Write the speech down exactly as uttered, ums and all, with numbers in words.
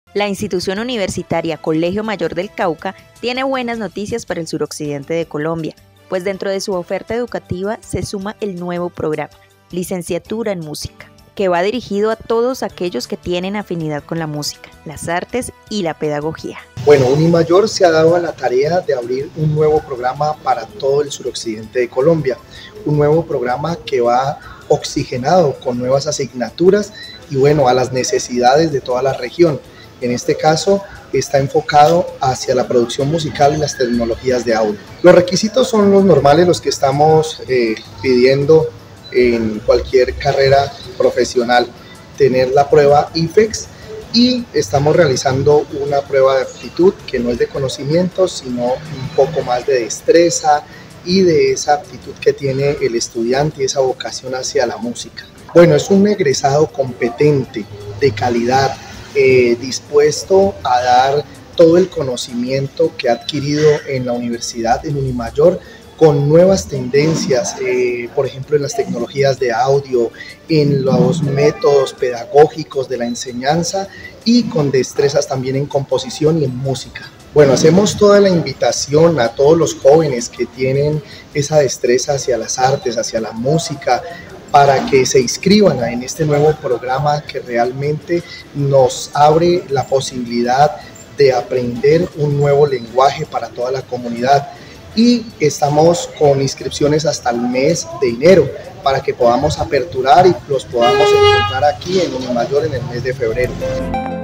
La institución universitaria Colegio Mayor del Cauca tiene buenas noticias para el suroccidente de Colombia, pues dentro de su oferta educativa se suma el nuevo programa, Licenciatura en Música, que va dirigido a todos aquellos que tienen afinidad con la música, las artes y la pedagogía. Bueno, Unimayor se ha dado a la tarea de abrir un nuevo programa para todo el suroccidente de Colombia, un nuevo programa que va oxigenado con nuevas asignaturas y bueno, a las necesidades de toda la región. En este caso está enfocado hacia la producción musical y las tecnologías de audio. Los requisitos son los normales, los que estamos eh, pidiendo en cualquier carrera profesional: tener la prueba I F E X y estamos realizando una prueba de aptitud que no es de conocimientos, sino un poco más de destreza y de esa aptitud que tiene el estudiante y esa vocación hacia la música. Bueno, es un egresado competente, de calidad, eh, dispuesto a dar todo el conocimiento que ha adquirido en la universidad, en Unimayor, con nuevas tendencias, eh, por ejemplo en las tecnologías de audio, en los métodos pedagógicos de la enseñanza y con destrezas también en composición y en música. Bueno, hacemos toda la invitación a todos los jóvenes que tienen esa destreza hacia las artes, hacia la música, para que se inscriban en este nuevo programa que realmente nos abre la posibilidad de aprender un nuevo lenguaje para toda la comunidad. Y estamos con inscripciones hasta el mes de enero para que podamos aperturar y los podamos encontrar aquí en Unimayor en el mes de febrero.